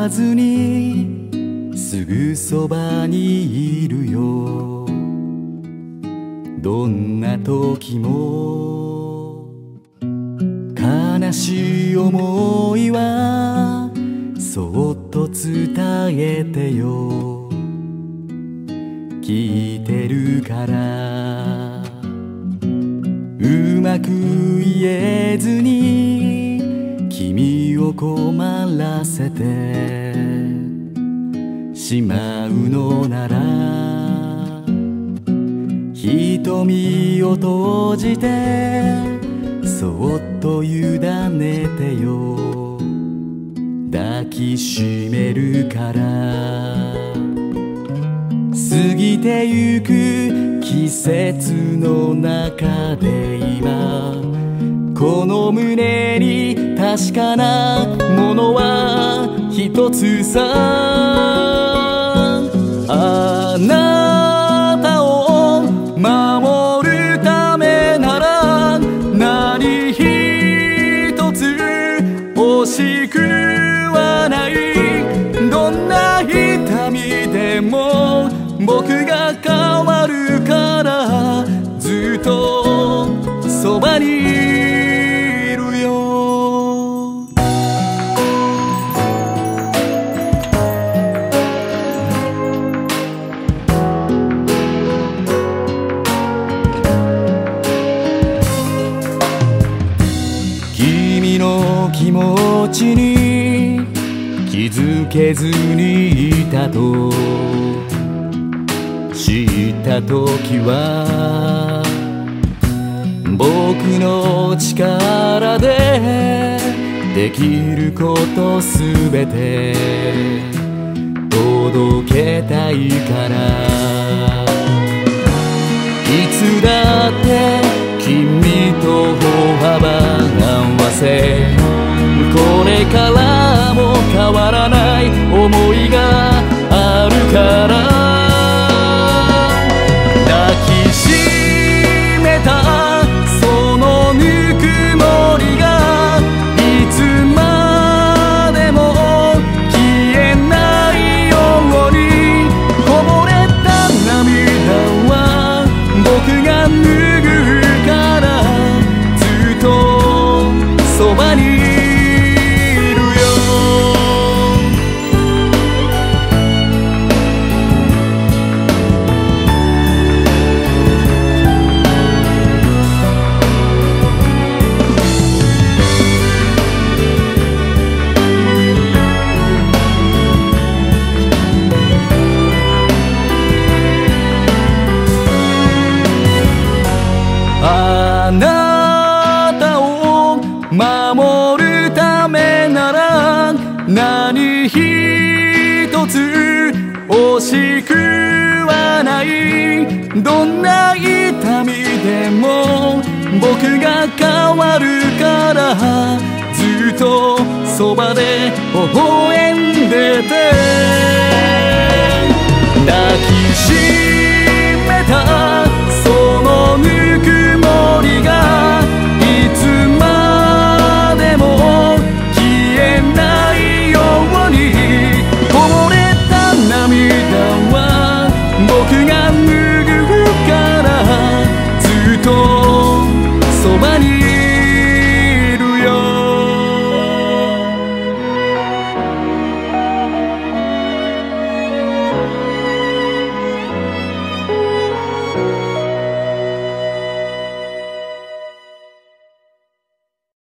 わずにすぐそばにいるよ。どんな時も悲しい思いはそっと伝えてよ。聞いてるからうまく言えずに君を困らせてしまうのなら、瞳を閉じてそっと委ねてよ。抱きしめるから過ぎてゆく季節の中で今この胸に確かなものは一つさ。あなたを守るためなら何一つ惜しくはない。どんな痛みでも僕が変わるからずっとそばにいるよ。君の気持ちに気づけずにいたと知った時は僕の力でできることすべて届けたいから。いつだって君と歩幅合わせこれからも変わらない想いがあるから。抱きしめたそのぬくもりがいつまでも消えないようにこぼれた涙は僕が拭うからずっとそばにいるよ。あなたを守るためなら何一つ惜しくはない。どんな痛みでも僕が変わるからずっとそばで微笑んでて。